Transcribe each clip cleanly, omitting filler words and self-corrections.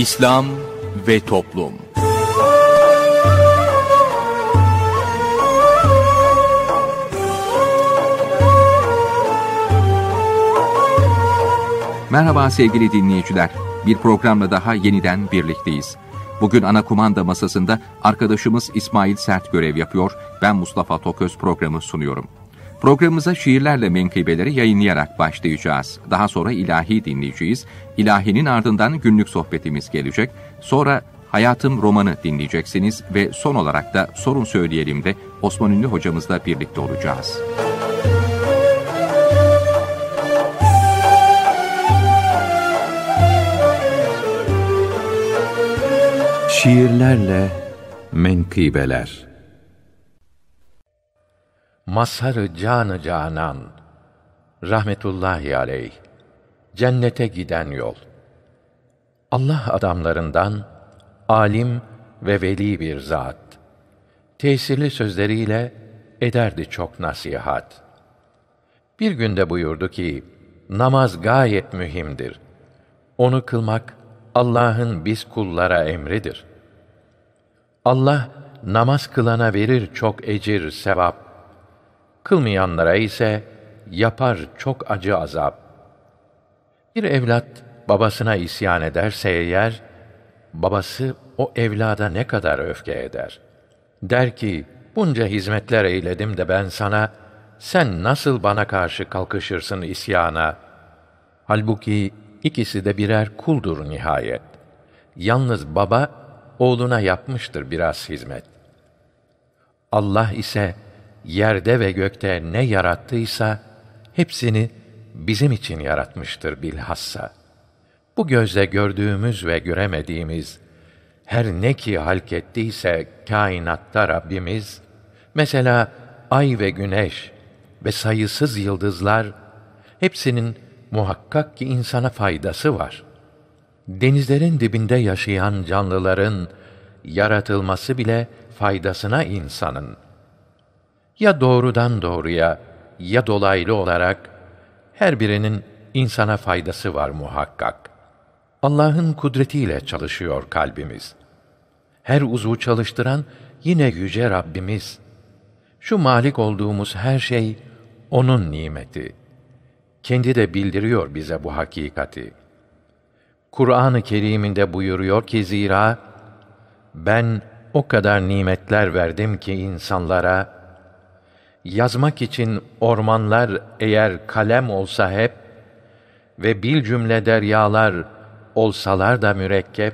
İslam ve Toplum. Merhaba sevgili dinleyiciler. Bir programla daha yeniden birlikteyiz. Bugün ana kumanda masasında arkadaşımız İsmail Sert görev yapıyor. Ben Mustafa Toköz programı sunuyorum. Programımıza şiirlerle menkıbeleri yayınlayarak başlayacağız. Daha sonra ilahi dinleyeceğiz. İlahinin ardından günlük sohbetimiz gelecek. Sonra Hayatım romanı dinleyeceksiniz ve son olarak da Sorun Söyleyelim de Osman Ünlü hocamızla birlikte olacağız. Şiirlerle menkıbeler. Mazhar-ı can-ı canan, rahmetullahi aleyh, cennete giden yol. Allah adamlarından alim ve veli bir zat. Tesirli sözleriyle ederdi çok nasihat. Bir günde buyurdu ki, namaz gayet mühimdir. Onu kılmak Allah'ın biz kullara emridir. Allah namaz kılana verir çok ecir, sevap. Kılmayanlara ise yapar çok acı azap. Bir evlat babasına isyan ederse eğer, babası o evlada ne kadar öfke eder. Der ki, bunca hizmetler eyledim de ben sana, sen nasıl bana karşı kalkışırsın isyana? Halbuki ikisi de birer kuldur nihayet. Yalnız baba, oğluna yapmıştır biraz hizmet. Allah ise, yerde ve gökte ne yarattıysa, hepsini bizim için yaratmıştır bilhassa. Bu gözle gördüğümüz ve göremediğimiz, her ne ki halk ettiyse kainatta Rabbimiz, mesela ay ve güneş ve sayısız yıldızlar, hepsinin muhakkak ki insana faydası var. Denizlerin dibinde yaşayan canlıların yaratılması bile faydasına insanın. Ya doğrudan doğruya ya dolaylı olarak her birinin insana faydası var muhakkak. Allah'ın kudretiyle çalışıyor kalbimiz. Her uzvu çalıştıran yine yüce Rabbimiz. Şu malik olduğumuz her şey onun nimeti. Kendi de bildiriyor bize bu hakikati. Kur'an-ı Kerim'inde buyuruyor ki zira ben o kadar nimetler verdim ki insanlara, yazmak için ormanlar eğer kalem olsa hep ve bilcümle deryalar olsalar da mürekkep,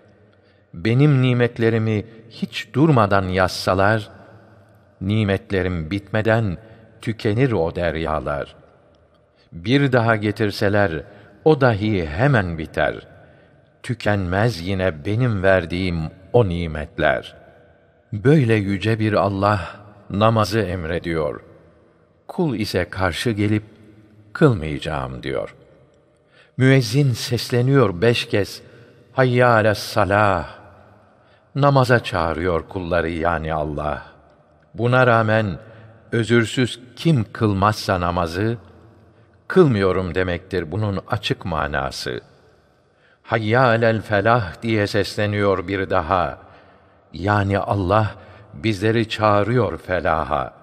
benim nimetlerimi hiç durmadan yazsalar, nimetlerim bitmeden tükenir o deryalar. Bir daha getirseler, o dahi hemen biter. Tükenmez yine benim verdiğim o nimetler. Böyle yüce bir Allah namazı emrediyor. Kul ise karşı gelip kılmayacağım diyor. Müezzin sesleniyor 5 kez. Hayya alessalah. Namaza çağırıyor kulları yani Allah. Buna rağmen özürsüz kim kılmazsa namazı, kılmıyorum demektir bunun açık manası. Hayya alel felah diye sesleniyor bir daha. Yani Allah bizleri çağırıyor felaha.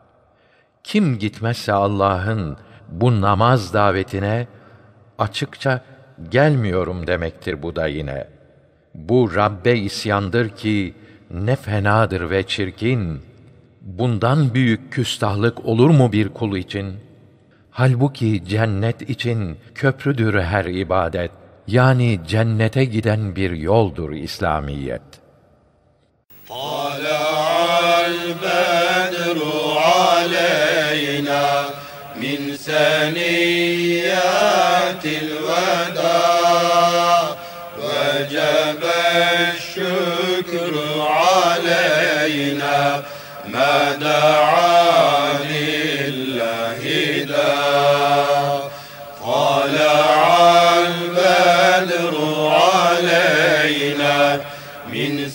Kim gitmezse Allah'ın bu namaz davetine, açıkça gelmiyorum demektir bu da yine. Bu Rabbe isyandır ki ne fenadır ve çirkin. Bundan büyük küstahlık olur mu bir kul için? Halbuki cennet için köprüdür her ibadet. Yani cennete giden bir yoldur İslamiyet. Tala'al bedru aleyna min seniyyatil veda vecebe şükrü aleyna ma da'a lillahi da. Tala'al bedru aleyna min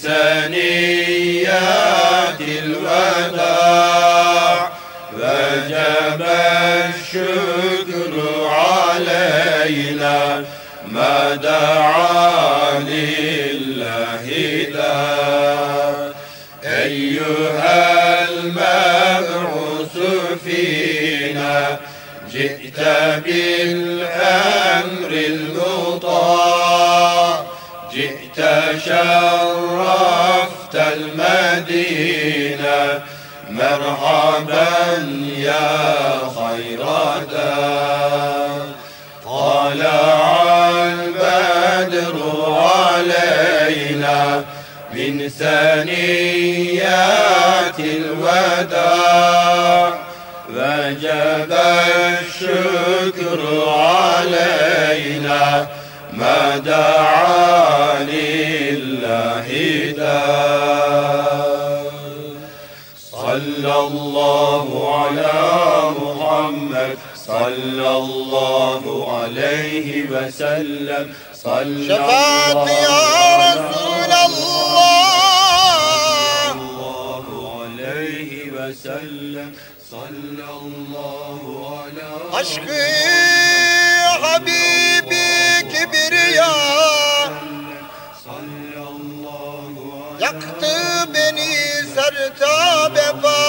seniyyatil veda vecebe şükrü aleyna ما دعا لله داع أيها المبعوث فينا جئت بالأمر المطاع جئت شرفت المدينة مرحبا يا خير داع طلع البدر علينا من ثنيات الوداع وجب الشكر علينا ما دعا لله داع صلى الله على محمد صلى الله عليه وسلم صلى شفاعتي يا رسول الله عليه وسلم صلى الله على aşkı Habibi Kibriya yaktı beni sertabe ba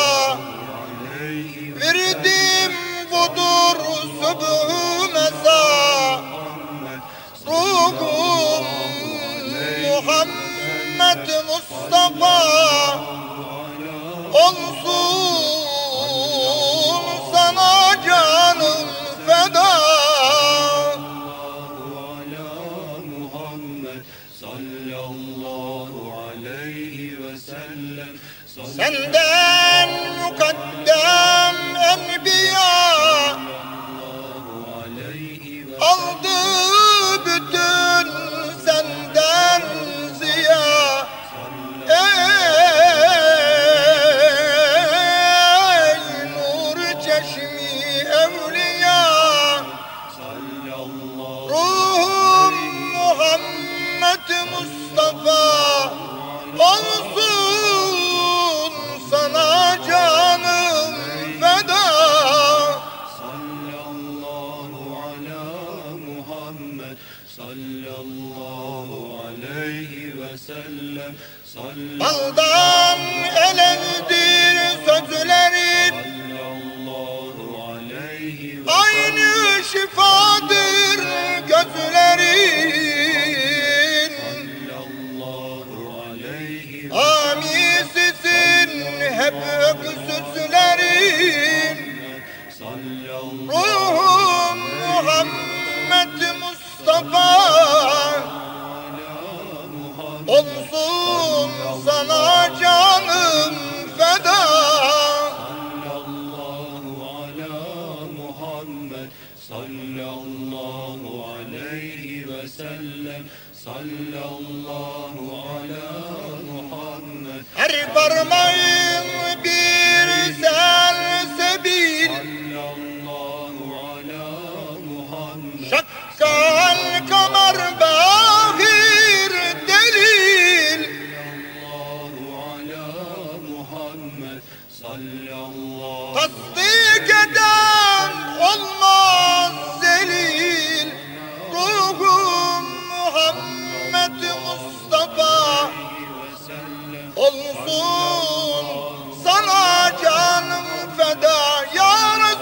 verdim budur subhu meza ruhum Muhammed Mustafa olsun sana canım feda senden mukaddem enbiya aldı bütün senden ziya ey nur çeşmi evliya ruhum Muhammed Mustafa olsun sana canım feda sallallahu ala Muhammed sallallahu aleyhi ve sellem baldan elendir sözlerin sallallahu aleyhi ve aynı şifadır gözlerin hamisisin hep öksüzlerin ruhum Muhammed Mustafa olsun sana canım feda sallallahu aleyhi ve sellem sallallahu ala Muhammed her parmağın bir selsebil sallallahu ala Muhammed şakkal kamer bahir delil sallallahu ala Muhammed sallallahu tasdik eden olmaz zelil ruhum Muhammed Mustafa olsun sana canım feda ya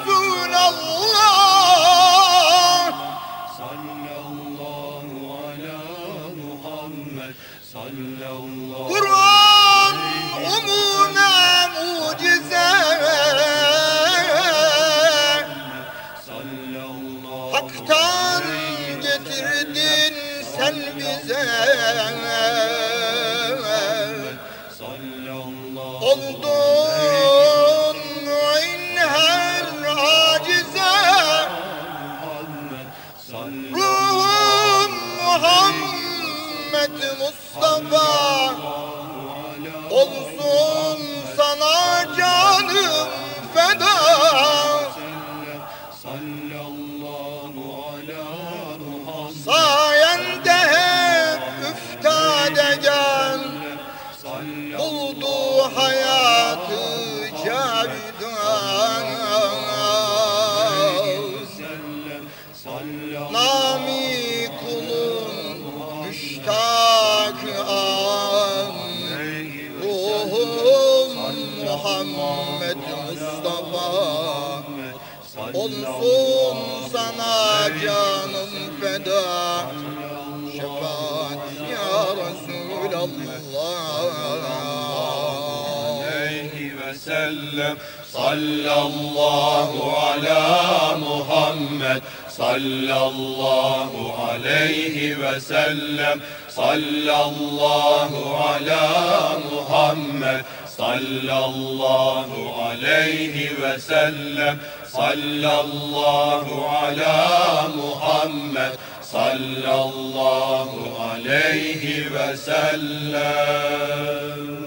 Resulallah sallallahu ala Muhammed sallallahu Kur'an umune mucize sallallahu hak'tan getirdin sen bize sallallahu oldun muinher acize ruhum Muhammed Mustafa olsun sana canım feda sallallahu ala Muhammed sayende hep üftadegen buldu hayatı cavidan nami kulu Muhammed Mustafa. Olsun sana canım feda, şefaat ya Resulallah. Aleyhi ve sellem. Sallallahu ala Muhammed. Sallallahu aleyhi ve sellem. Sallallahu ala Muhammed. Sallallahu aleyhi ve sellem. Sallallahu ala Muhammed. Sallallahu aleyhi ve sellem.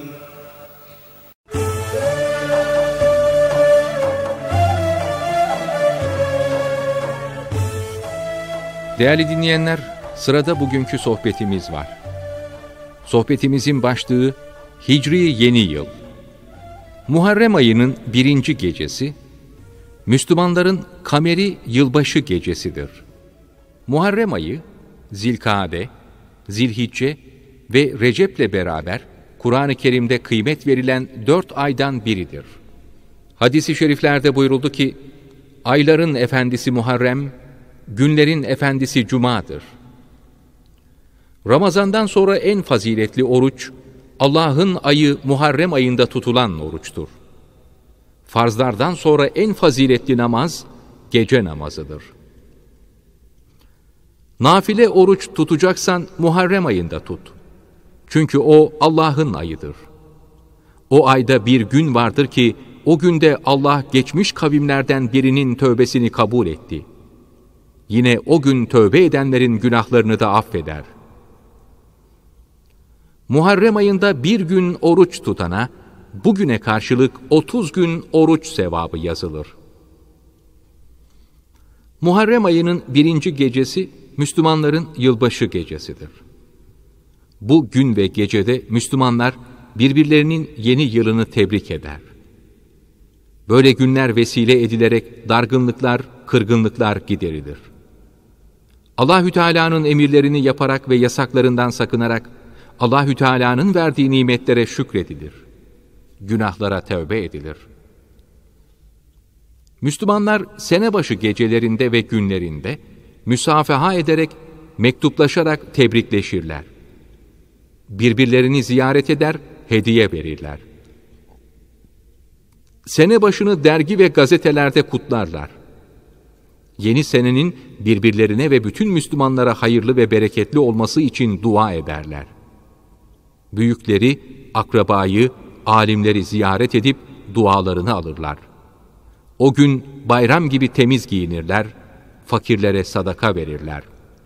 Değerli dinleyenler, sırada bugünkü sohbetimiz var. Sohbetimizin başlığı Hicri Yeni Yıl. Muharrem ayının 1. gecesi, Müslümanların kameri yılbaşı gecesidir. Muharrem ayı, Zilkade, Zilhicce ve Recep'le beraber Kur'an-ı Kerim'de kıymet verilen 4 aydan biridir. Hadis-i şeriflerde buyuruldu ki, ayların efendisi Muharrem, günlerin efendisi Cuma'dır. Ramazandan sonra en faziletli oruç, Allah'ın ayı Muharrem ayında tutulan oruçtur. Farzlardan sonra en faziletli namaz, gece namazıdır. Nafile oruç tutacaksan Muharrem ayında tut. Çünkü o Allah'ın ayıdır. O ayda bir gün vardır ki, o günde Allah geçmiş kavimlerden birinin tövbesini kabul etti. Yine o gün tövbe edenlerin günahlarını da affeder. Muharrem ayında bir gün oruç tutana, bugüne karşılık 30 gün oruç sevabı yazılır. Muharrem ayının 1. gecesi, Müslümanların yılbaşı gecesidir. Bu gün ve gecede Müslümanlar birbirlerinin yeni yılını tebrik eder. Böyle günler vesile edilerek dargınlıklar, kırgınlıklar giderilir. Allahü Teala'nın emirlerini yaparak ve yasaklarından sakınarak Allahü Teala'nın verdiği nimetlere şükredilir. Günahlara tövbe edilir. Müslümanlar senebaşı gecelerinde ve günlerinde müsafaha ederek, mektuplaşarak tebrikleşirler. Birbirlerini ziyaret eder, hediye verirler. Senebaşını dergi ve gazetelerde kutlarlar. Yeni senenin birbirlerine ve bütün Müslümanlara hayırlı ve bereketli olması için dua ederler. Büyükleri, akrabayı, alimleri ziyaret edip dualarını alırlar. O gün bayram gibi temiz giyinirler, fakirlere sadaka verirler.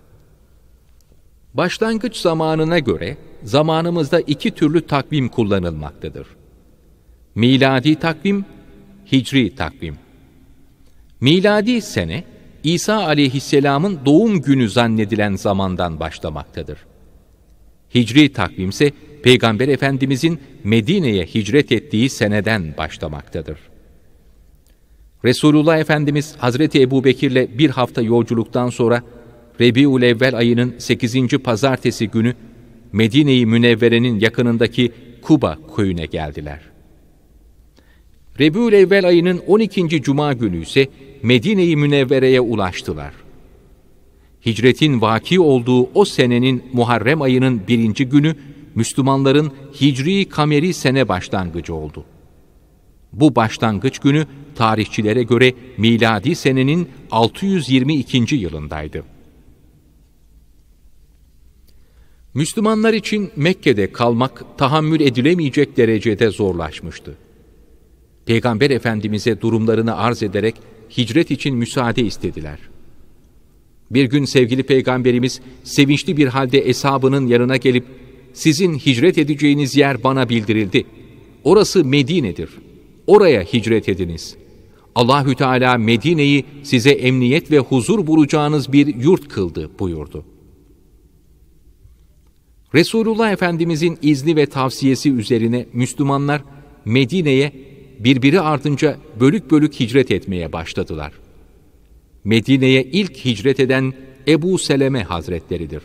Başlangıç zamanına göre zamanımızda 2 türlü takvim kullanılmaktadır. Miladi takvim, hicri takvim. Miladi sene, İsa aleyhisselamın doğum günü zannedilen zamandan başlamaktadır. Hicri takvim ise Peygamber Efendimizin Medine'ye hicret ettiği seneden başlamaktadır. Resulullah Efendimiz Hazreti Ebubekir'le bir hafta yolculuktan sonra Rebi'ül-Evvel ayının 8. pazartesi günü Medine-i Münevvere'nin yakınındaki Kuba köyüne geldiler. Rebi'ül-Evvel ayının 12. cuma günü ise Medine-i Münevvere'ye ulaştılar. Hicretin vaki olduğu o senenin Muharrem ayının 1. günü Müslümanların Hicri kameri sene başlangıcı oldu. Bu başlangıç günü tarihçilere göre miladi senenin 622. yılındaydı. Müslümanlar için Mekke'de kalmak tahammül edilemeyecek derecede zorlaşmıştı. Peygamber Efendimiz'e durumlarını arz ederek hicret için müsaade istediler. Bir gün sevgili Peygamberimiz sevinçli bir halde eshabının yanına gelip, "Sizin hicret edeceğiniz yer bana bildirildi. Orası Medine'dir. Oraya hicret ediniz. Allahü Teala Medine'yi size emniyet ve huzur bulacağınız bir yurt kıldı" buyurdu. Resulullah Efendimizin izni ve tavsiyesi üzerine Müslümanlar Medine'ye birbiri ardınca bölük bölük hicret etmeye başladılar. Medine'ye ilk hicret eden Ebu Seleme Hazretleridir.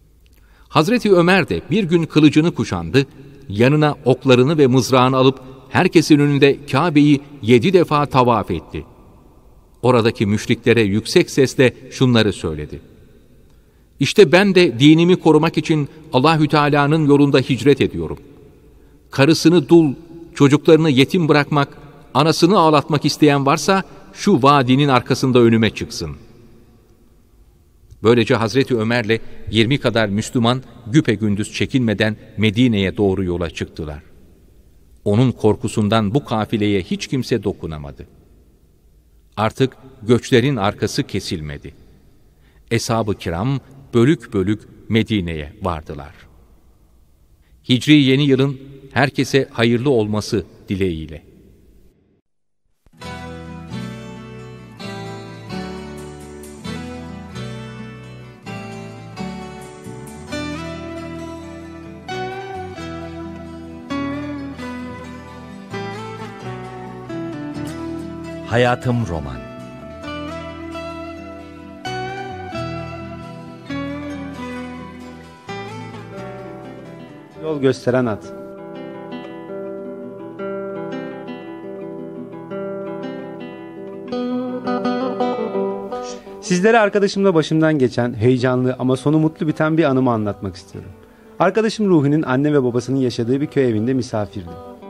Hazreti Ömer de bir gün kılıcını kuşandı, yanına oklarını ve mızrağını alıp herkesin önünde Kabe'yi 7 defa tavaf etti. Oradaki müşriklere yüksek sesle şunları söyledi: İşte ben de dinimi korumak için Allahü Teala'nın yolunda hicret ediyorum. Karısını dul, çocuklarını yetim bırakmak, anasını ağlatmak isteyen varsa şu vadinin arkasında önüme çıksın. Böylece Hazreti Ömer'le 20 kadar Müslüman güpegündüz çekinmeden Medine'ye doğru yola çıktılar. Onun korkusundan bu kafileye hiç kimse dokunamadı. Artık göçlerin arkası kesilmedi. Eshab-ı kiram bölük bölük Medine'ye vardılar. Hicri yeni yılın herkese hayırlı olması dileğiyle. Hayatım Roman. Yol gösteren at. Sizlere arkadaşımla başımdan geçen heyecanlı ama sonu mutlu biten bir anımı anlatmak istiyorum. Arkadaşım Ruhi'nin anne ve babasının yaşadığı bir köy evinde misafirdi.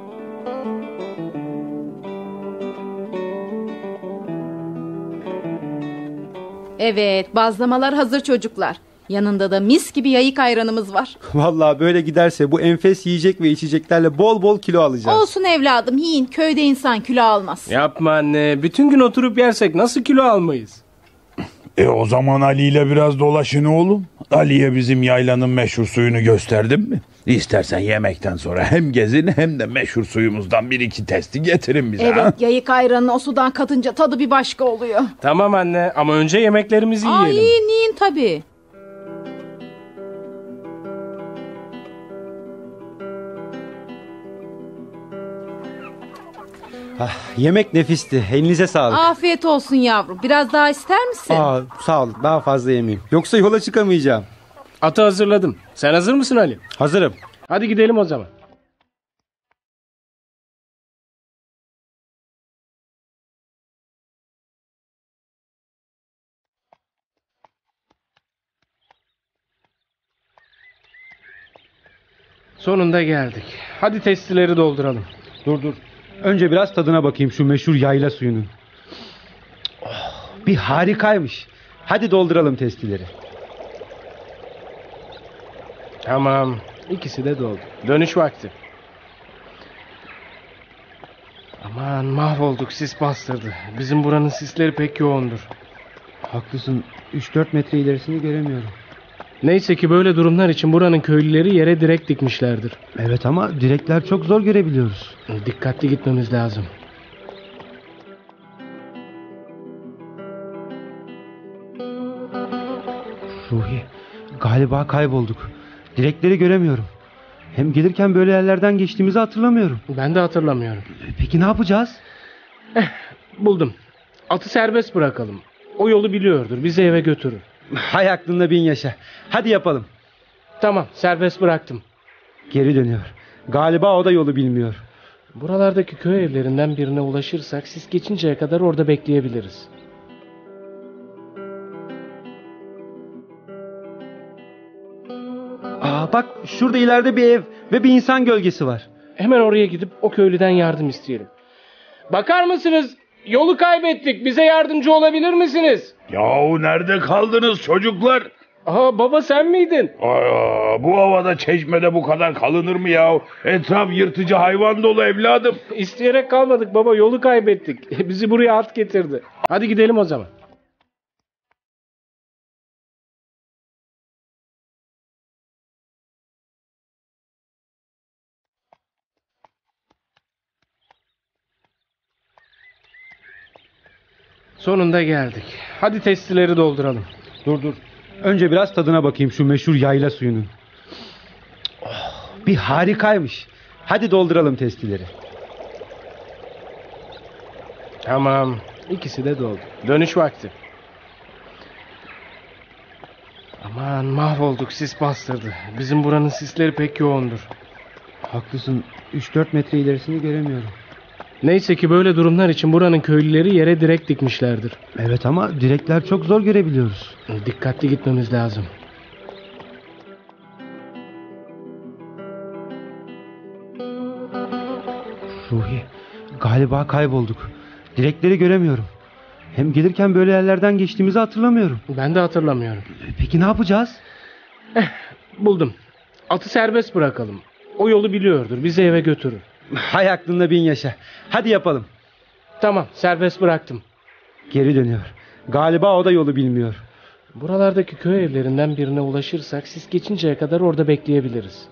Evet, bazlamalar hazır çocuklar. Yanında da mis gibi yayık ayranımız var. Vallahi böyle giderse bu enfes yiyecek ve içeceklerle bol bol kilo alacağız. Olsun evladım, yiyin. Köyde insan kilo almaz. Yapma anne. Bütün gün oturup yersek nasıl kilo almayız? O zaman Ali ile biraz dolaşın oğlum. Ali'ye bizim yaylanın meşhur suyunu gösterdin mi? İstersen yemekten sonra hem gezin hem de meşhur suyumuzdan 1-2 testi getirin bize. Evet, ha? yayık ayranını o sudan katınca tadı bir başka oluyor. Tamam anne ama önce yemeklerimizi yiyelim. Yiyin tabii. Yemek nefisti. Elinize sağlık. Afiyet olsun yavrum. Biraz daha ister misin? Sağ ol. Daha fazla yemeyeyim. Yoksa yola çıkamayacağım. Atı hazırladım. Sen hazır mısın Ali? Hazırım. Hadi gidelim o zaman. Sonunda geldik. Hadi testileri dolduralım. Dur. Önce biraz tadına bakayım şu meşhur yayla suyunun. Bir harikaymış. Hadi dolduralım testileri. Tamam. İkisi de doldu. Dönüş vakti. Aman mahvolduk, sis bastırdı. Bizim buranın sisleri pek yoğundur. Haklısın. 3-4 metre ilerisini göremiyorum. Neyse ki böyle durumlar için buranın köylüleri yere direk dikmişlerdir. Evet ama direkler çok zor görebiliyoruz. Dikkatli gitmemiz lazım. Ruhi, galiba kaybolduk. Direkleri göremiyorum. Hem gelirken böyle yerlerden geçtiğimizi hatırlamıyorum. Ben de hatırlamıyorum. Peki ne yapacağız? Buldum. Atı serbest bırakalım. O yolu biliyordur. Bizi eve götürür. Hay aklında bin yaşa. Hadi yapalım. Tamam, serbest bıraktım. Geri dönüyor. Galiba o da yolu bilmiyor. Buralardaki köy evlerinden birine ulaşırsak sis geçinceye kadar orada bekleyebiliriz. Bak şurada ileride bir ev ve bir insan gölgesi var. Hemen oraya gidip o köylüden yardım isteyelim. Bakar mısınız? Yolu kaybettik. Bize yardımcı olabilir misiniz? Yahu nerede kaldınız çocuklar? Baba sen miydin? Bu havada çeşmede bu kadar kalınır mı ya? Etraf yırtıcı hayvan dolu evladım. İsteyerek kalmadık baba, yolu kaybettik. Bizi buraya at getirdi. Hadi gidelim o zaman. Sonunda geldik. Hadi testileri dolduralım. Dur. Önce biraz tadına bakayım şu meşhur yayla suyunun. Bir harikaymış. Hadi dolduralım testileri. Tamam. İkisi de doldu. Dönüş vakti. Aman mahvolduk, sis bastırdı. Bizim buranın sisleri pek yoğundur. Haklısın. 3-4 metre ilerisini göremiyorum. Neyse ki böyle durumlar için buranın köylüleri yere direk dikmişlerdir. Evet ama direkler çok zor görebiliyoruz. Dikkatli gitmemiz lazım. Ruhi, galiba kaybolduk. Direkleri göremiyorum. Hem gelirken böyle yerlerden geçtiğimizi hatırlamıyorum. Ben de hatırlamıyorum. Peki ne yapacağız? Buldum. Atı serbest bırakalım. O yolu biliyordur. Bizi eve götürür. Hay aklında bin yaşa. Hadi yapalım. Tamam, serbest bıraktım. Geri dönüyor. Galiba o da yolu bilmiyor. Buralardaki köy evlerinden birine ulaşırsak siz geçinceye kadar orada bekleyebiliriz.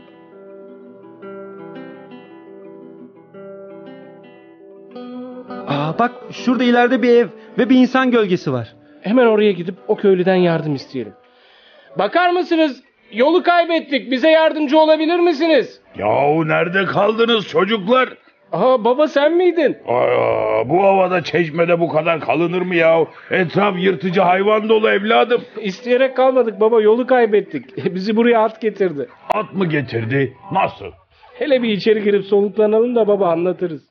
Bak şurada ileride bir ev ve bir insan gölgesi var. Hemen oraya gidip o köylüden yardım isteyelim. Bakar mısınız? Yolu kaybettik. Bize yardımcı olabilir misiniz? Yahu nerede kaldınız çocuklar? Baba sen miydin? Bu havada çeşmede bu kadar kalınır mı ya? Etraf yırtıcı hayvan dolu evladım. İsteyerek kalmadık baba, yolu kaybettik. Bizi buraya at getirdi. At mı getirdi? Nasıl? Hele bir içeri girip soluklanalım da baba, anlatırız.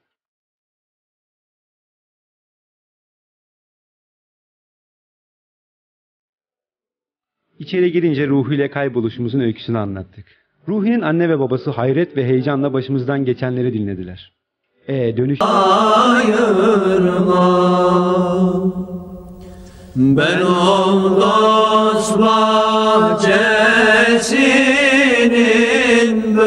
İçeri girince Ruhi ile kayboluşumuzun öyküsünü anlattık. Ruhi'nin anne ve babası hayret ve heyecanla başımızdan geçenleri dinlediler. Dönüş... Ayırma, ben o dost bahçesinin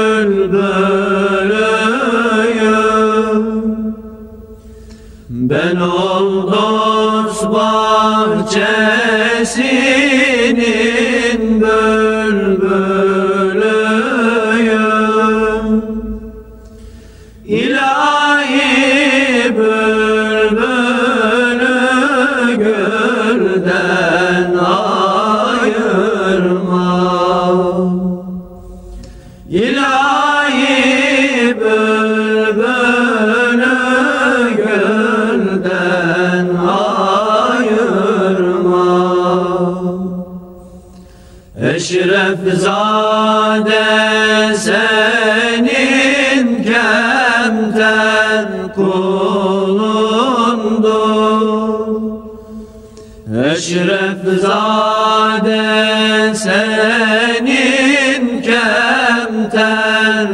bülbülüyüm. Ben o dost bahçesinin bülbülüyüm. İlahi bülbülü gülden ayırma. İlahi bülbülü gülden ayırma. Eşrefzade senin kemten kulundur. Eşrefzade senin kemten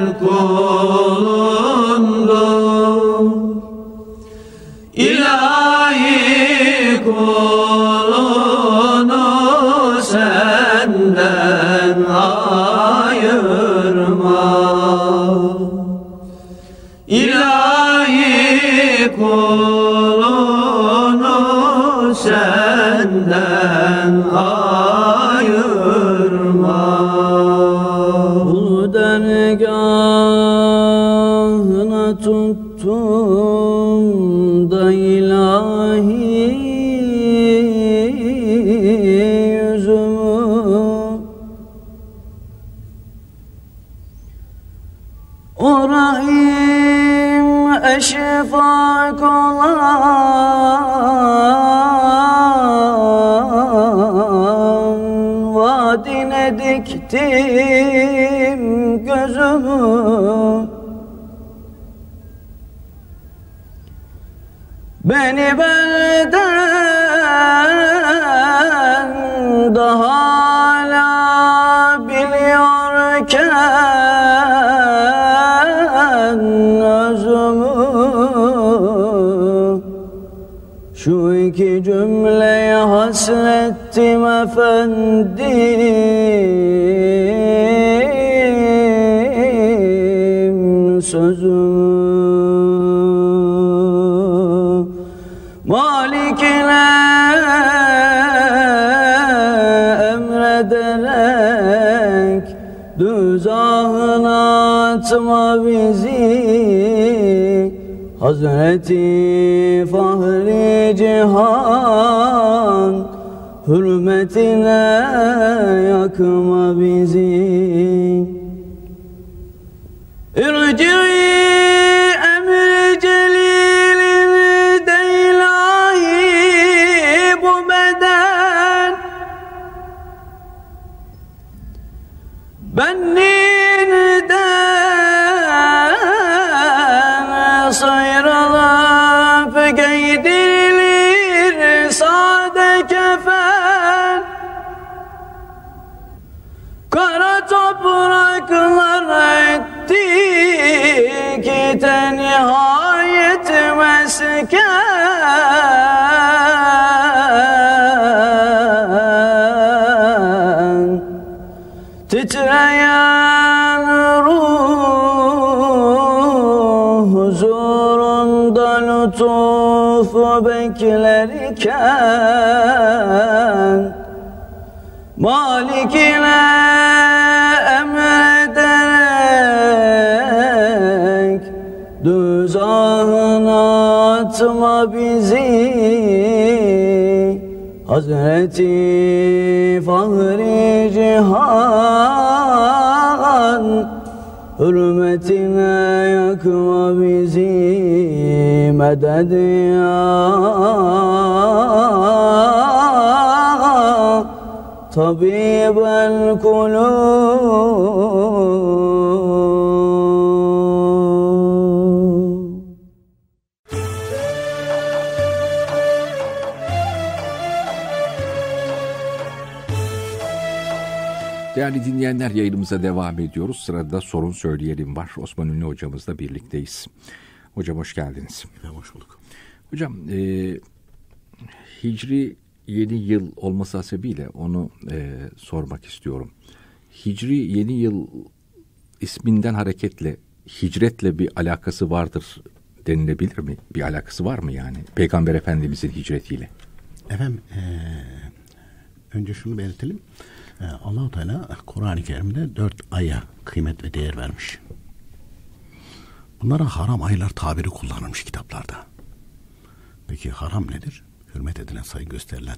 kulundur. İlahi kulunu senden ayırma. İlahi kulunu senden ayırma. Bu dergahına tuttum da ilahi yüzümü, o rahim eşfak olan vadine diktim gözümü. Beni benden daha hala biliyorken özümü, şu iki cümleye hasrettim efendim sözümü. Malikine emrederek düzahına atma bizi, Hazreti Fahri Cihan hürmetine yakma bizi. İrci'i emri celilin de ilahi bu beden, benliğinden Hakikate nihayet mesken, titreyen ruh huzurunda lütufu beklerken, Malikine emrederek düzahına atma bizi, Hazreti Fahri Cihan, hürmetine yakma bizi, medet ya Tabib el-kulûb. Değerli dinleyenler, yayınımıza devam ediyoruz. Sırada sorun söyleyelim var. Osman Ünlü hocamızla birlikteyiz. Hocam hoş geldiniz. Hoş bulduk. Hocam Hicri yeni yıl olması hasebiyle onu sormak istiyorum. Hicri yeni yıl isminden hareketle hicretle bir alakası vardır denilebilir mi? Bir alakası var mı yani Peygamber Efendimizin hicretiyle? Efendim önce şunu belirtelim. Allah-u Teala Kur'an-ı Kerim'de 4 aya kıymet ve değer vermiş. Bunlara haram aylar tabiri kullanılmış kitaplarda. Peki haram nedir? Hürmet edilen, saygı gösterilen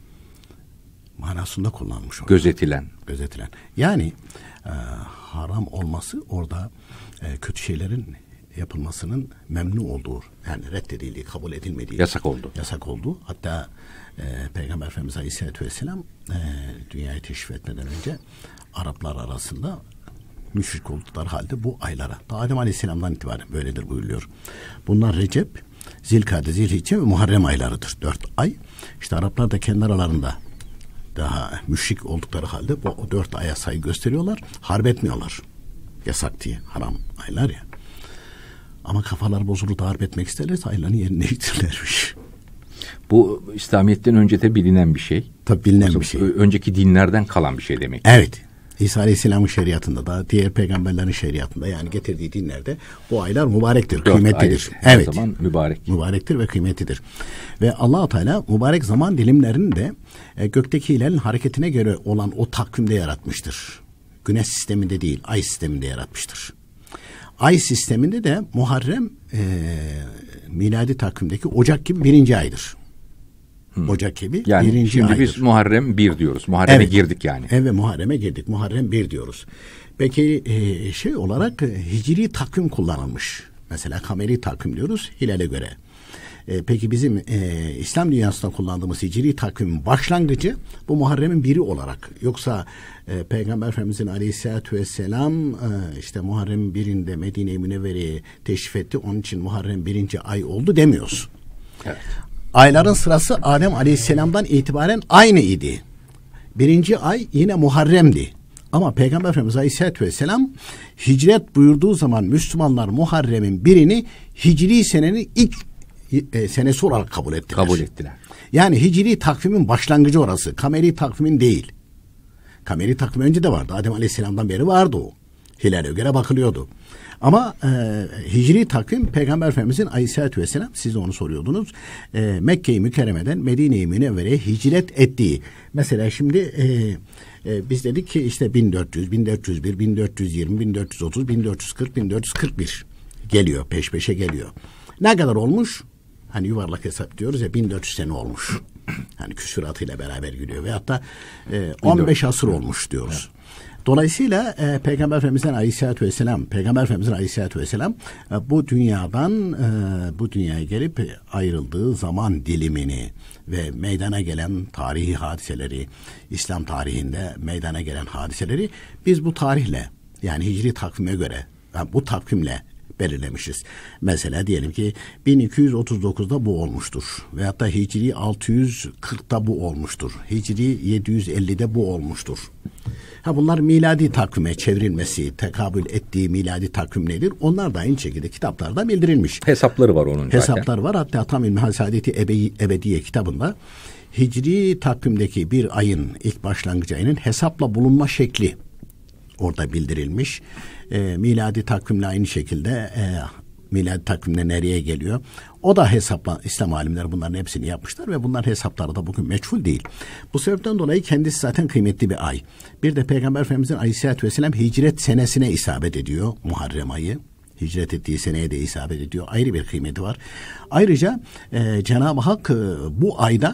manasında kullanılmış. Gözetilen. Yani haram olması orada kötü şeylerin yapılmasının memnu olduğu, yani reddedildiği, kabul edilmediği. Yasak oldu. Hatta Peygamber Efendimiz Aleyhisselatü Vesselam dünyayı teşrif etmeden önce Araplar arasında müşrik oldukları halde bu aylara, Adem Aleyhisselam'dan itibaren böyledir buyuruyor. Bunlar Recep, Zilkade, Zilhicce ve Muharrem aylarıdır. 4 ay. İşte Araplar da kendi aralarında daha müşrik oldukları halde bu 4 aya saygı gösteriyorlar. Harp etmiyorlar. Yasak diye. Haram aylar ya. Ama kafalar bozulur da harp etmek isterlerse aylarını yerine değiştirirlermiş. Bu İslamiyet'ten önce de bilinen bir şey. Tabii bilinen bir şey. Önceki dinlerden kalan bir şey demek. Evet. İsa Aleyhisselam'ın şeriatında da, diğer peygamberlerin şeriatında, yani getirdiği dinlerde bu aylar mübarektir, kıymetlidir. Evet. O zaman mübarektir ve kıymetlidir. Ve Allah-u Teala mübarek zaman dilimlerini de gökteki hilalin hareketine göre olan o takvimde yaratmıştır. Güneş sisteminde değil, ay sisteminde yaratmıştır. Ay sisteminde de Muharrem miladi takvimdeki Ocak gibi 1. aydır. Ocak gibi yani 1. şimdi aydır. Biz Muharrem 1 diyoruz. Muharrem'e girdik yani. Evet, Muharrem'e girdik. Muharrem 1 diyoruz. Peki şey olarak hicri takvim kullanılmış. Mesela kameri takvim diyoruz hilale göre. Peki bizim İslam dünyasında kullandığımız hicri takvimin başlangıcı bu Muharrem'in 1'i olarak. Yoksa Peygamber Efendimizin Aleyhisselatü Vesselam işte Muharrem'in 1'inde Medine-i Münevvere'ye teşrif etti. Onun için Muharrem 1. ay oldu demiyoruz. Evet. Ayların sırası Adem Aleyhisselam'dan itibaren aynı idi. 1. ay yine Muharrem'di. Ama Peygamber Efendimiz Aleyhisselatü Vesselam hicret buyurduğu zaman Müslümanlar Muharrem'in 1'ini Hicri senenin ilk senesi olarak kabul ettiler. Yani hicri takvimin başlangıcı orası. Kameri takvimin değil. Kameri takvim önce de vardı. Adem Aleyhisselam'dan beri vardı o. Hilale göre bakılıyordu. Ama hicri takvim Peygamber Efendimizin Aleyhisselatü Vesselam, siz de onu soruyordunuz, Mekke-i Mükerreme'den Medine-i Münevvere'ye hicret ettiği. Mesela şimdi biz dedik ki işte 1400, 1401, 1420, 1430, 1440, 1441 geliyor, peş peşe geliyor. Ne kadar olmuş? Hani yuvarlak hesap diyoruz ya, 1400 sene olmuş. Hani küsuratıyla beraber gidiyor. Veyahut da 15 asır olmuş diyoruz. Evet. Dolayısıyla Peygamber Efendimiz'den Aleyhisselatü Vesselam bu dünyadan bu dünyaya gelip ayrıldığı zaman dilimini ve meydana gelen tarihi hadiseleri, İslam tarihinde meydana gelen hadiseleri biz bu tarihle, yani hicri takvime göre, yani bu takvimle belirlemişiz. Mesela diyelim ki 1239'da bu olmuştur. Veyahut da Hicri 640'da bu olmuştur. Hicri 750'de bu olmuştur. Bunlar miladi takvime çevrilmesi, tekabül ettiği miladi takvim nedir? Onlar da aynı şekilde kitaplarda bildirilmiş. Hesapları var onun zaten. Hesaplar var. Hatta Tam İlmihal Saadeti Ebediye kitabında Hicri takvimdeki bir ayın ilk başlangıç ayının hesapla bulunma şekli orada bildirilmiş. Miladi takvimle aynı şekilde miladi takvimle nereye geliyor? O da hesapla, İslam alimleri bunların hepsini yapmışlar ve bunların hesapları da bugün meçhul değil. Bu sebepten dolayı kendisi zaten kıymetli bir ay. Bir de Peygamber Efendimizin Aleyhisselatü Vesselam hicret senesine isabet ediyor Muharrem ayı. Hicret ettiği seneye de isabet ediyor. Ayrı bir kıymeti var. Ayrıca Cenab-ı Hak bu ayda,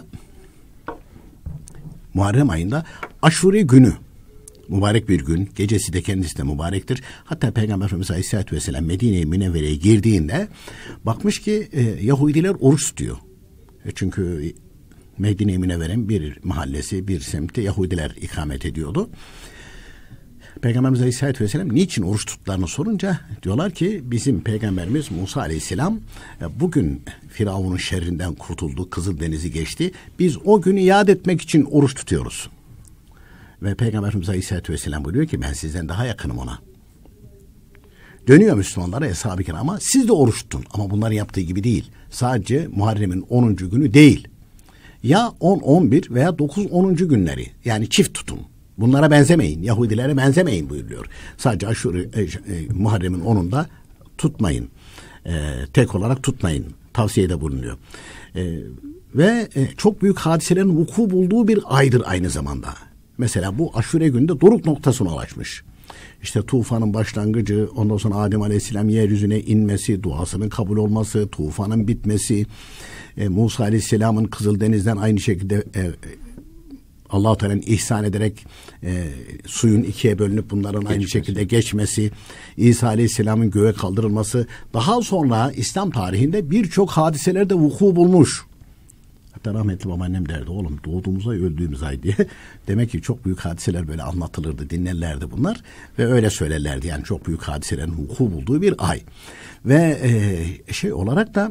Muharrem ayında Aşure günü, mübarek bir gün, gecesi de kendisi de mübarektir. Hatta Peygamber Efendimiz Aleyhisselatü Vesselam Medine-i Münevvere'ye girdiğinde bakmış ki Yahudiler oruç tutuyor. Çünkü Medine-i Münevvere'nin bir mahallesi, bir semtte Yahudiler ikamet ediyordu. Peygamberimiz Aleyhisselatü Vesselam niçin oruç tuttuklarını sorunca diyorlar ki bizim Peygamberimiz Musa Aleyhisselam bugün Firavun'un şerrinden kurtuldu, Kızıldeniz'i geçti. Biz o günü yad etmek için oruç tutuyoruz. Ve Peygamber Efendimiz Aleyhisselatü Vesselam buyuruyor ki ben sizden daha yakınım ona. Dönüyor Müslümanlara, Eshab-ı Kiram'a, siz de oruç tutun ama bunları yaptığı gibi değil. Sadece Muharrem'in 10. günü değil. Ya 10, 11 veya 9-10. günleri, yani çift tutun. Bunlara benzemeyin, Yahudilere benzemeyin buyuruyor. Sadece Muharrem'in 10'unda tutmayın. Tek olarak tutmayın. Tavsiyede bulunuyor. Ve çok büyük hadiselerin vuku bulduğu bir aydır aynı zamanda. Mesela bu Aşure gününde doruk noktasına ulaşmış. İşte tufanın başlangıcı, ondan sonra Adem Aleyhisselam yeryüzüne inmesi, duasının kabul olması, tufanın bitmesi, Musa Aleyhisselam'ın Kızıldeniz'den aynı şekilde Allah-u Teala'nın ihsan ederek suyun ikiye bölünüp bunların aynı şekilde geçmesi, İsa Aleyhisselam'ın göğe kaldırılması, daha sonra İslam tarihinde birçok hadiselerde vuku bulmuş. Hatta rahmetli babaannem derdi, oğlum doğduğumuz ay öldüğümüz ay diye. Demek ki çok büyük hadiseler böyle anlatılırdı, dinlerlerdi bunlar ve öyle söylerlerdi. Yani çok büyük hadiselerin vuku bulduğu bir ay. Ve olarak da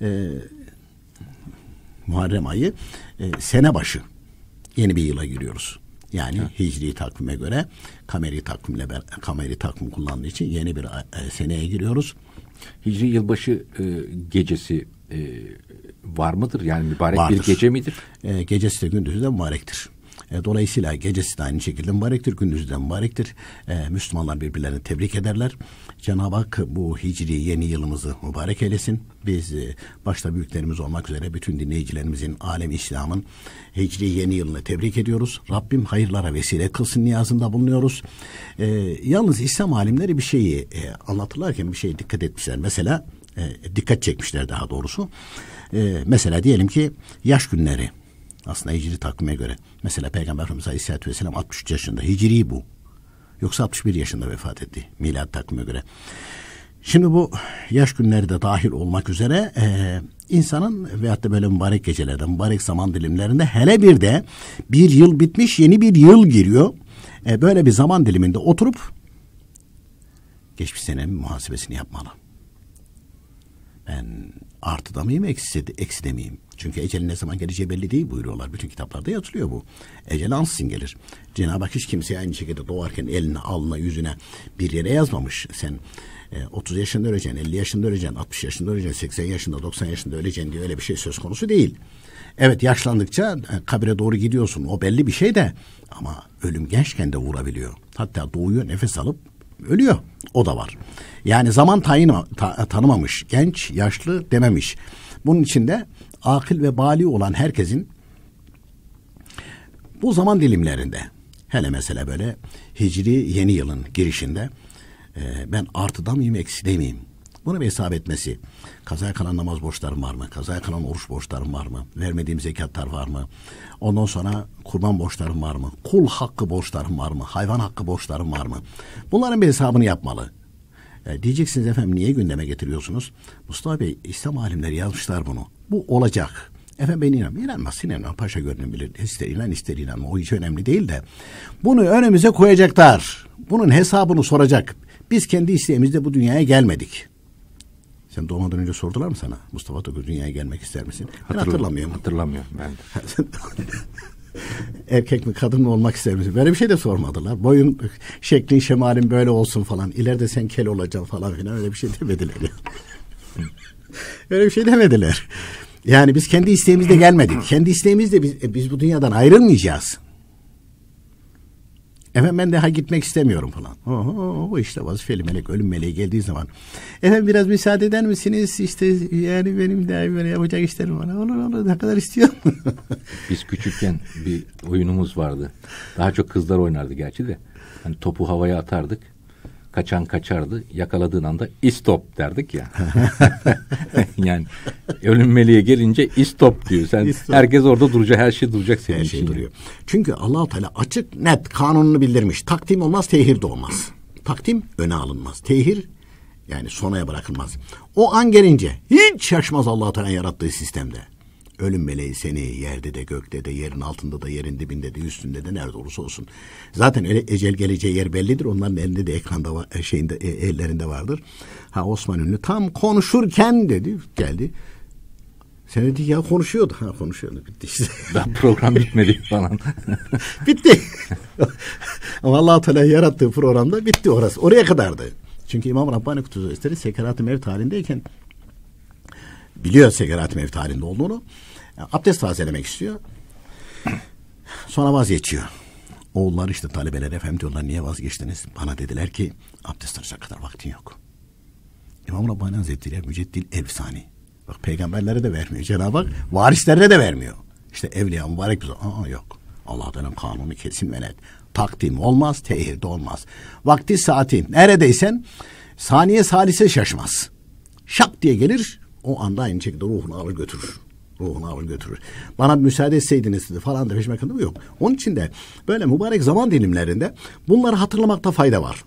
Muharrem ayı sene başı yeni bir yıla giriyoruz. Yani hicri takvime göre kameri takvim kullandığı için yeni bir seneye giriyoruz. Hicri yılbaşı gecesi var mıdır? Yani mübarek vardır. Bir gece midir? Gecesi de gündüzü de mübarektir. Dolayısıyla gecesi de aynı şekilde mübarektir, gündüzü de mübarektir. Müslümanlar birbirlerini tebrik ederler. Cenab-ı Hak bu hicri yeni yılımızı mübarek eylesin. Biz başta büyüklerimiz olmak üzere bütün dinleyicilerimizin, alem İslam'ın hicri yeni yılını tebrik ediyoruz. Rabbim hayırlara vesile kılsın niyazında bulunuyoruz. Yalnız İslam alimleri bir şeyi anlatırlarken bir şeye dikkat etmişler. Mesela dikkat çekmişler daha doğrusu. Mesela diyelim ki yaş günleri. Aslında hicri takvime göre. Mesela Peygamber Efendimiz Aleyhisselatü Vesselam 63 yaşında. Hicri bu. Yoksa 61 yaşında vefat etti. Milad takvime göre. Şimdi bu yaş günleri de dahil olmak üzere insanın veyahut da böyle mübarek gecelerde, mübarek zaman dilimlerinde hele bir de bir yıl bitmiş yeni bir yıl giriyor. Böyle bir zaman diliminde oturup geçmiş senenin muhasebesini yapmalı. Ben artıda mıyım, ekside miyim? Çünkü ecelin ne zaman geleceği belli değil buyuruyorlar. Bütün kitaplarda yazılıyor bu. Ecel ansızın gelir. Cenab-ı Hak hiç kimseye aynı şekilde doğarken eline, alnına, yüzüne bir yere yazmamış. Sen 30 yaşında öleceksin, 50 yaşında öleceksin, 60 yaşında öleceksin, 80 yaşında, 90 yaşında öleceksin diye öyle bir şey söz konusu değil. Evet, yaşlandıkça kabire doğru gidiyorsun. O belli bir şey de ama ölüm gençken de vurabiliyor. Hatta doğuyor, nefes alıp ölüyor. O da var. Yani zaman tanımamış. Genç, yaşlı dememiş. Bunun için de akıl ve bali olan herkesin bu zaman dilimlerinde, hele mesela böyle hicri yeni yılın girişinde ben artıda mıyım, ekside miyim? Bunu bir hesap etmesi. Kazaya kalan namaz borçlarım var mı? Kazaya kalan oruç borçlarım var mı? Vermediğim zekatlar var mı? Ondan sonra kurban borçlarım var mı? Kul hakkı borçlarım var mı? Hayvan hakkı borçlarım var mı? Bunların bir hesabını yapmalı. Diyeceksiniz efendim niye gündeme getiriyorsunuz? Mustafa Bey, İslam alimleri yazmışlar bunu. Bu olacak. Efendim ben inanmaz. Paşa gönlüm bilir. İster inanma. O hiç önemli değil de. Bunu önümüze koyacaklar. Bunun hesabını soracak. Biz kendi isteğimizle bu dünyaya gelmedik. Sen doğmadan önce sordular mı sana? Mustafa Toköz dünyaya gelmek ister misin? Ben hatırlamıyorum. Hatırlamıyorum ben de. Erkek mi kadın mı olmak ister misin? Böyle bir şey de sormadılar. Boyun, şeklin, şemalin böyle olsun falan. İleride sen kel olacaksın falan filan. Öyle bir şey demediler. Öyle bir şey demediler. Yani biz kendi isteğimizle gelmedik. Kendi isteğimizle biz bu dünyadan ayrılmayacağız. Efendim ben daha gitmek istemiyorum falan. O işte vazifeli melek, ölüm meleği geldiği zaman. Efendim biraz müsaade eder misiniz? İşte yani benim de böyle yapacak işlerim var. Olur ne kadar istiyorum. Biz küçükken bir oyunumuz vardı. Daha çok kızlar oynardı gerçi de. Hani topu havaya atardık. Kaçan kaçardı. Yakaladığın anda istop derdik ya. Yani ölüm meleğe gelince istop diyor. Herkes orada duracak. Her şey duracak senin için. Her şey duruyor. Çünkü Allah-u Teala açık net kanununu bildirmiş. Takdim olmaz, tehir de olmaz. Takdim öne alınmaz. Tehir yani sonraya bırakılmaz. O an gelince hiç şaşmaz Allah-u Teala yarattığı sistemde. Ölüm meleği seni yerde de gökte de yerin altında da yerin dibinde de üstünde de nerede olursa olsun. Zaten öyle ecel geleceği yer bellidir. Onların elinde de ekranda var, ellerinde vardır. Osman Ünlü tam konuşurken dedi geldi. Sen dedik ya konuşuyordu. Konuşuyordu bitti işte. Ben program bitmedi falan. Bitti. Ama Allah-u Teala yarattığı programda bitti orası. Oraya kadardı. Çünkü İmam Rabbani Kutlusu Hazretleri Sekerat-ı Mevt halindeyken biliyor Sekerat-ı Mevt halinde olduğunu. Abdest tazelemek istiyor. Sonra vazgeçiyor. Oğullar işte talebeler efendim diyorlar niye vazgeçtiniz? Bana dediler ki abdest alacak kadar vaktin yok. İmam Rabbani Hazretleri müceddil efsani. Bak peygamberlere de vermiyor. Cenab-ı Hak varislerine de vermiyor. İşte evliya mübarek bize. Yok. Allah'tan kanunu kesin ve net. Takdim olmaz, tehir de olmaz. Vakti saati neredeysen saniye salise şaşmaz. Şak diye gelir. O anda aynı şekilde ruhunu alır götürür. Bana müsaade etseydiniz dedi falan da peşime kandım yok. Onun için de böyle mübarek zaman dilimlerinde bunları hatırlamakta fayda var.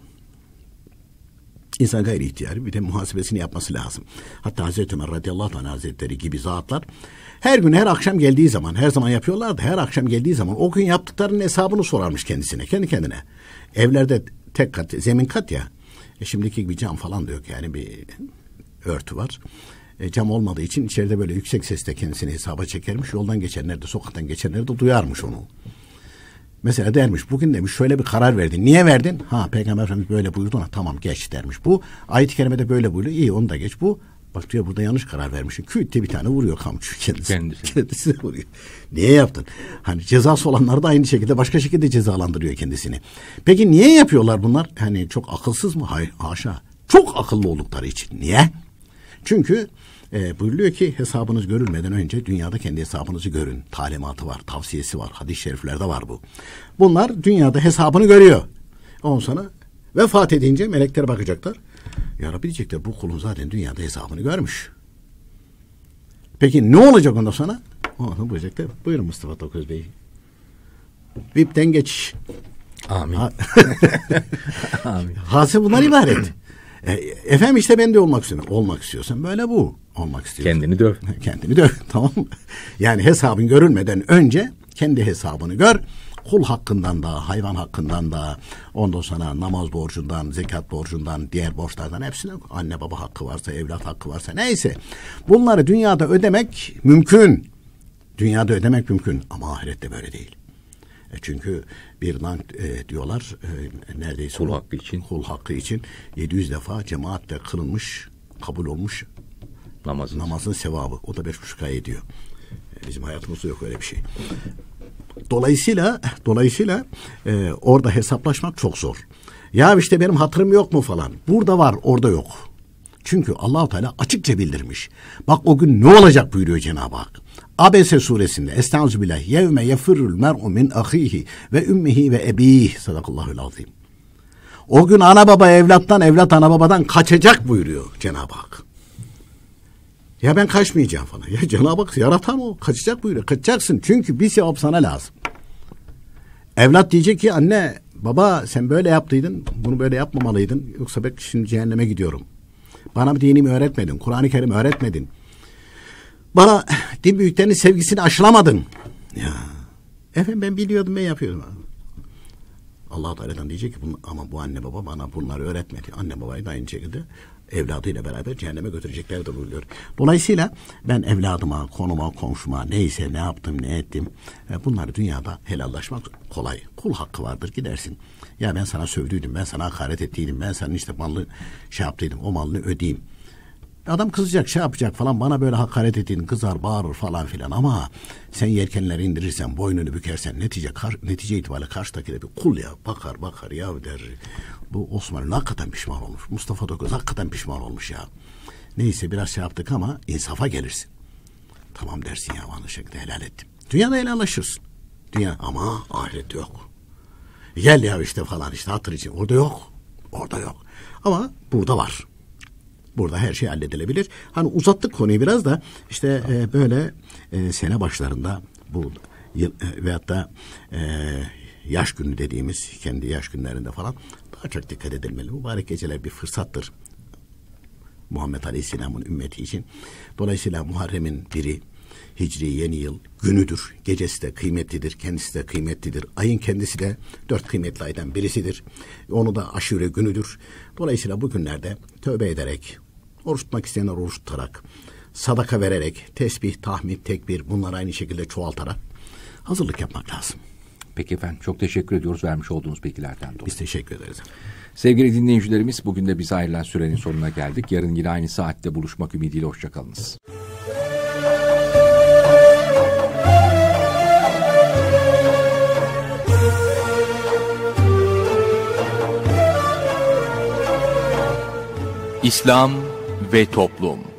İnsan gayri ihtiyari bir de muhasebesini yapması lazım. Hatta Hazreti Ömer radıyallahu anh hazretleri gibi zatlar her gün her akşam geldiği zaman her zaman yapıyorlardı. Her akşam geldiği zaman o gün yaptıklarının hesabını sorarmış kendisine. Kendi kendine. Evlerde tek kat zemin kat ya. Şimdiki gibi cam falan da yok yani bir örtü var. Cam olmadığı için içeride böyle yüksek sesle kendisini hesaba çekermiş. Yoldan geçenler de sokaktan geçenler de duyarmış onu. Mesela dermiş bugün demiş şöyle bir karar verdin. Niye verdin? Peygamber Efendimiz böyle buyurdu ona tamam geç dermiş. Bu ayet-i kerimede böyle buyuruyor. İyi onu da geç. Bu bak diyor burada yanlış karar vermiş. Küt diye bir tane vuruyor kamçı kendisi vuruyor. Niye yaptın? Hani cezası olanlar da aynı şekilde başka şekilde cezalandırıyor kendisini. Peki niye yapıyorlar bunlar? Hani çok akılsız mı? Hayır haşa. Çok akıllı oldukları için. Niye? Çünkü buyuruyor ki hesabınız görülmeden önce dünyada kendi hesabınızı görün. Talimatı var, tavsiyesi var. Hadis-i şeriflerde var bu. Bunlar dünyada hesabını görüyor. Ondan sonra vefat edince melekler bakacaklar. Ya Rabbi diyecekler bu kulun zaten dünyada hesabını görmüş. Peki ne olacak ondan sonra? Onu buyuracaklar. Buyurun Mustafa Toköz Bey. VIP'ten geçiş. Amin. Amin. Hasıl bunlar ibaret. Efendim işte ben de olmak istiyorum. Olmak istiyorsan böyle bu. Olmak istiyorsan. Kendini döv. Kendini döv. Tamam mı? Yani hesabın görülmeden önce kendi hesabını gör. Kul hakkından da, hayvan hakkından da, ondan sonra namaz borcundan, zekat borcundan, diğer borçlardan hepsine anne baba hakkı varsa, evlat hakkı varsa neyse. Bunları dünyada ödemek mümkün. Dünyada ödemek mümkün ama ahirette böyle değil. Çünkü bir diyorlar neredeyse kul hakkı için 700 defa cemaatle kılınmış, kabul olmuş namazın sevabı. O da 5,5 ay ediyor. Bizim hayatımızda yok öyle bir şey. Dolayısıyla orada hesaplaşmak çok zor. Ya işte benim hatırım yok mu falan. Burada var, orada yok. Çünkü Allah-u Teala açıkça bildirmiş. Bak o gün ne olacak buyuruyor Cenab-ı Hak. Abese suresinde Estağfirullah yevme yefirrul mer'u min ahihi ve ümmihi ve ebih sadakallahul azim. O gün ana baba evlattan, evlat ana babadan kaçacak buyuruyor Cenab-ı Hak. Ya ben kaçmayacağım falan. Ya Cenab-ı Hak yaratan o. Kaçacak buyuruyor. Kaçacaksın çünkü bir sevap sana lazım. Evlat diyecek ki anne baba sen böyle yaptıydın, bunu böyle yapmamalıydın. Yoksa ben şimdi cehenneme gidiyorum. Bana dinimi öğretmedin, Kur'an-ı Kerim öğretmedin. Bana din büyüklerinin sevgisini aşılamadın. Ya efendim ben biliyordum ben yapıyordum. Allah Teala'dan diyecek ki ama bu anne baba bana bunları öğretmedi. Anne babayı da aynı şekilde evladıyla beraber cehenneme götürecekler de buyuruyor. Dolayısıyla ben evladıma, konuma, komşuma neyse ne yaptım, ne ettim bunları dünyada helallaşmak kolay. Kul hakkı vardır, gidersin. Ya ben sana sövdüydüm, ben sana hakaret ettiydim, ben senin işte malını şey yaptıydım, o malını ödeyeyim. Adam kızacak, şey yapacak falan, bana böyle hakaret ettiğin kızar, bağırır falan filan ama sen yelkenleri indirirsen, boynunu bükersen netice itibariyle karşıdaki de bir kul ya, bakar ya der. Bu Osmanlı hakikaten pişman olmuş. Mustafa Toköz hakikaten pişman olmuş ya. Neyse biraz şey yaptık ama insafa gelirsin. Tamam dersin ya, bana şekilde helal ettim. Dünyada helallaşırsın. Dünya ama ahirette yok. Gel ya işte falan işte hatır için. Orada yok. Ama burada var. Burada her şey halledilebilir. Hani uzattık konuyu biraz da işte böyle sene başlarında bu veyahut da yaş günü dediğimiz kendi yaş günlerinde falan daha çok dikkat edilmeli. Mübarek geceler bir fırsattır Muhammed Aleyhisselam'ın ümmeti için. Dolayısıyla Muharrem'in biri Hicri yeni yıl günüdür. Gecesi de kıymetlidir, kendisi de kıymetlidir. Ayın kendisi de 4 kıymetli aydan birisidir. Onu da aşure günüdür. Dolayısıyla bu günlerde tövbe ederek, oruç tutmak isteyenler oruç tutarak, sadaka vererek, tesbih, tahmid, tekbir bunları aynı şekilde çoğaltarak hazırlık yapmak lazım. Peki efendim, çok teşekkür ediyoruz vermiş olduğunuz bilgilerden dolayı. Biz teşekkür ederiz. Sevgili dinleyicilerimiz, bugün de bize ayrılan sürenin sonuna geldik. Yarın yine aynı saatte buluşmak ümidiyle hoşçakalınız. İslam ve Toplum.